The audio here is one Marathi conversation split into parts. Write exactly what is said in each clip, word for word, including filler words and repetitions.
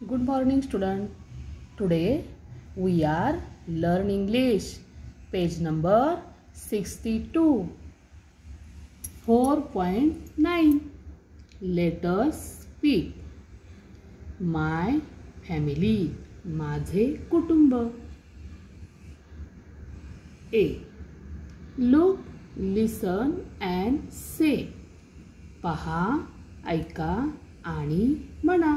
Good morning student. Today we are learn English page number sixty-two four point nine. Let us speak. My family, माझे कुटुंब. A. Look, listen and say. पहा, ऐका आणि म्हणा.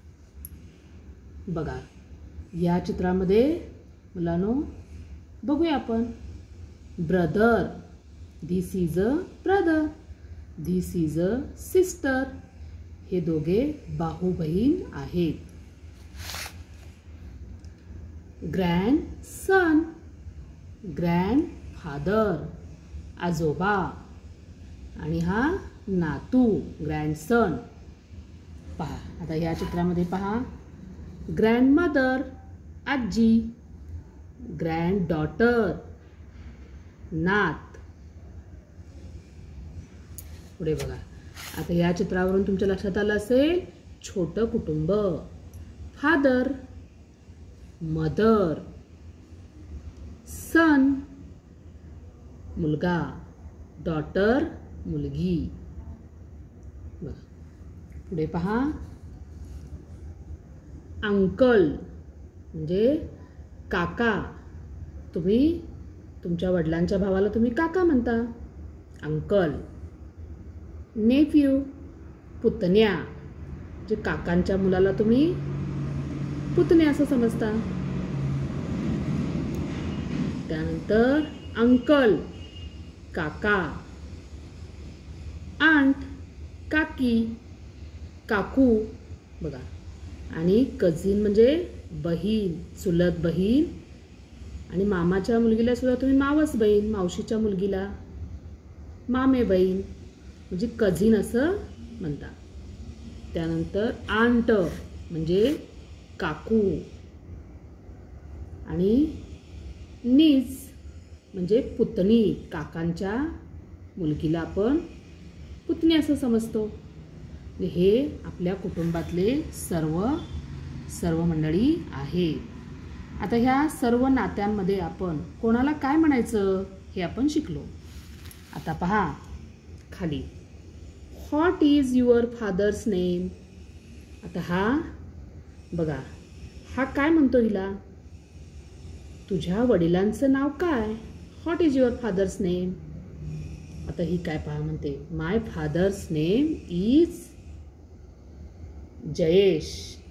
बघा, या चित्रामध्ये मुलांनो बघूया आपण. Brother, this is a brother, this is a sister. हे दोघे भाऊ बहीण आहेत. ग्रँड सन, ग्रँड फादर, आजोबा. आणि हा नातू, ग्रँडसन. पहा, आता या चित्रामध्ये पहा. ग्रँडमदर, आजी. ग्रँड डॉटर, नात. पुढे बघा. आता या चित्रावरून तुमच्या लक्षात आलं असेल छोटं कुटुंब. फादर, मदर, सन, मुलगा, डॉटर, मुलगी. बघा, पुढे पहा. अंकल म्हणजे काका. तुम्ही तुमच्या वडिलांच्या भावाला तुम्ही काका म्हणता, अंकल. नेफ्यू, पुतण्या. म्हणजे काकांच्या मुलाला तुम्ही पुतणे असं समजता. त्यानंतर अंकल, काका. आंट, काकी, काकू. बघा. आणि कझिन म्हणजे बहीण, चुलत बहीण. आणि मामाच्या मुलगीला सुद्धा तुम्ही मावस बहीण, मावशीच्या मुलगीला मामे बहीण म्हणजे कझिन असं म्हणता. त्यानंतर आंट म्हणजे काकू. आणि नीज म्हणजे पुतणी, काकांच्या मुलगीला आपण पुतणी असं समजतो. हे आपल्या कुटुंबातले सर्व सर्व मंडळी आहेत. आता ह्या सर्व नात्यांमध्ये आपण कोणाला काय म्हणायचं हे आपण शिकलो. आता पहा खाली. What is your father's name. आता हा बघा, हा काय म्हणतो हिला, तुझ्या वडिलांचं नाव काय. What is your father's name. आता ही काय पहा म्हणते, my father's name is Jayesh.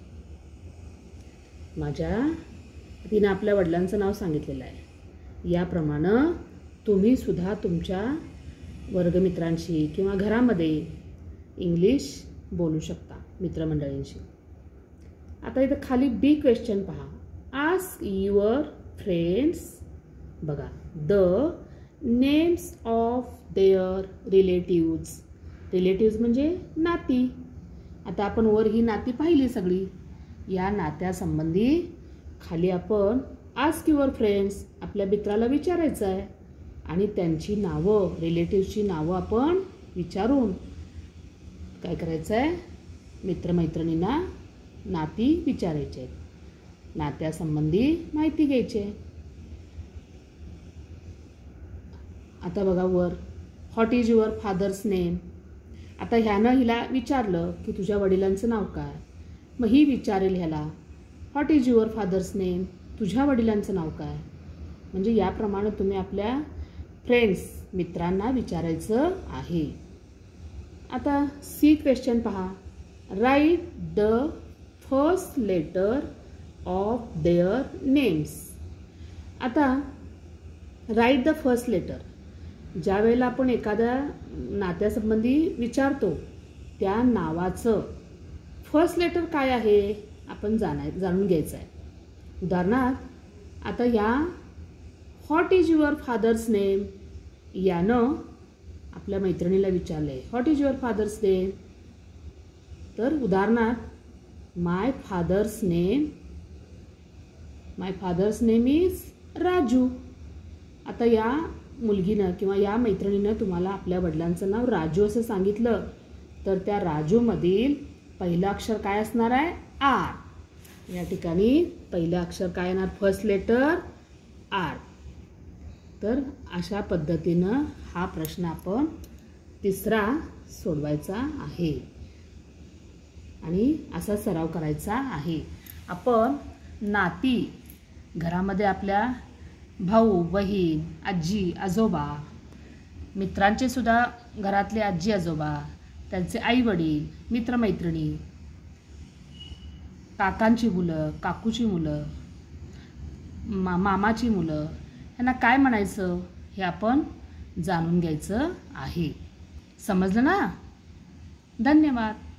माझ्या तिने आपल्या वडिलांचं नाव सांगितलेलं आहे. याप्रमाणे तुम्ही सुद्धा तुमच्या वर्गमित्रांशी किंवा घरामध्ये इंग्लिश बोलू शकता मित्रमंडळींशी. आता इथं खाली बी क्वेश्चन पहा. आस्क युअर फ्रेंड्स, बघा, the names of their relatives. Relatives म्हणजे नाती. आता आपण वर ही नाती पाहिली सगळी. या नात्यासंबंधी खाली आपण आस्क युअर फ्रेंड्स, आपल्या मित्राला विचारायचं आहे. आणि त्यांची नावं, रिलेटिव्सची नावं आपण विचारून काय करायचं आहे, मित्रमैत्रिणींना नाती विचारायचे आहेत, नात्यासंबंधी माहिती घ्यायची आहे. आता बघा वर. What is your father's name. आता ह्यानं हिला विचारलं की तुझ्या वडिलांचं नाव काय. मग ही विचारेल ह्याला, what is your father's name, तुझ्या वडिलांचं नाव काय. म्हणजे याप्रमाणे तुम्ही आपल्या फ्रेंड्स, मित्रांना विचारायचं आहे. आता सी क्वेश्चन पहा. Write the first letter of their names. आता राईट द फर्स्ट लेटर. ज्या वेळेला आपण एखाद्या नात्यासंबंधी विचारतो त्या नावाचं फर्स्ट लेटर काय आहे आपण जाणाय जाणून घ्यायचं आहे. उदाहरणार्थ आता या what is your father's name यानं आपल्या मैत्रिणीला विचारले, what is your father's name. तर उदाहरणार्थ my father's name my father's name is Raju. आता या मुलगीनं किंवा या मैत्रिणीनं तुम्हाला आपल्या वडिलांचं नाव राजू असं सांगितलं तर त्या राजूमधील पहिलं अक्षर काय असणार आहे, आर. या ठिकाणी पहिलं अक्षर काय येणार? First letter R. तर अशा पद्धतीनं हा प्रश्न आपण तिसरा सोडवायचा आहे आणि असा सराव करायचा आहे. आपण नाती घरामध्ये आपल्या भाऊ बहीण आजी आजोबा मित्रांचे सुद्धा घरातले आजी आजोबा त्यांचे आई वडील मित्रमैत्रिणी काकांची मुलं काकूची मुलं मा मामाची मुलं यांना काय म्हणायचं हे आपण जाणून घ्यायचं आहे. समजलं ना? धन्यवाद.